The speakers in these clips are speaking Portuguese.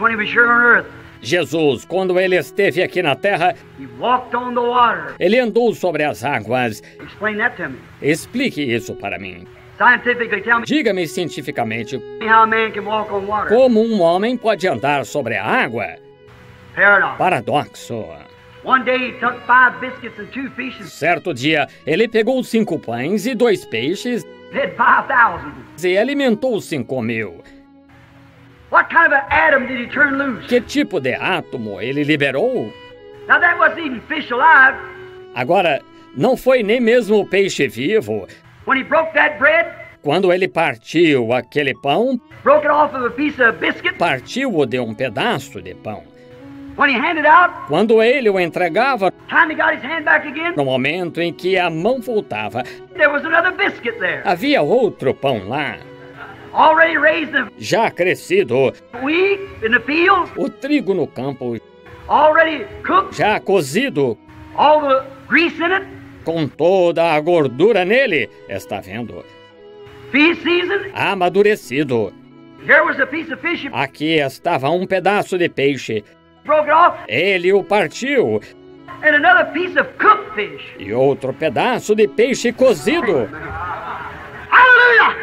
when he was here on earth, Jesus, quando ele esteve aqui na terra, he walked on the water. ele andou sobre as águas. Explain that to me. Explique isso para mim. Scientifically, tell me Diga-me cientificamente how a man can walk on water. como um homem pode andar sobre a água. Paradox. Paradoxo. One day he took 5 biscuits and 2 fishes, Certo dia, ele pegou 5 pães e 2 peixes fed 5,000. e alimentou 5.000. What kind of an atom did he turn loose? Que tipo de átomo ele liberou? Now that wasn't even fish alive. Agora, não foi nem mesmo o peixe vivo. When he broke that bread, Quando ele partiu aquele pão, broke it off of a piece of biscuit, partiu-o de um pedaço de pão. when he handed out, Quando ele o entregava, time he got his hand back again, no momento em que a mão voltava, there was another biscuit there. havia outro pão lá, Already raised the já crescido, wheat in the field, o trigo no campo, already cooked, já cozido, all the grease in it, com toda a gordura nele, está vendo? feed season. Amadurecido. Here was a piece of fish, he Aqui estava um pedaço de peixe. broke it off, Ele o partiu. and another piece of cooked fish. E outro pedaço de peixe cozido. Hallelujah!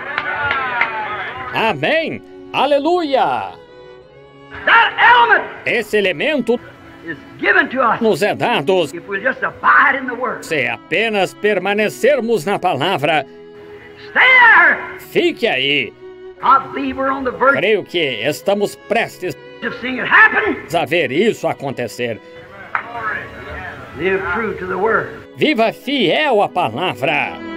Amém! Aleluia! That element Esse elemento is given to us nos é dado if we'll just abide in the Word. se apenas permanecermos na palavra. Stay there! Fique aí. I believe we're on the verge Creio que estamos prestes of seeing it happen. a ver isso acontecer. Live true to the Word. Viva fiel à palavra.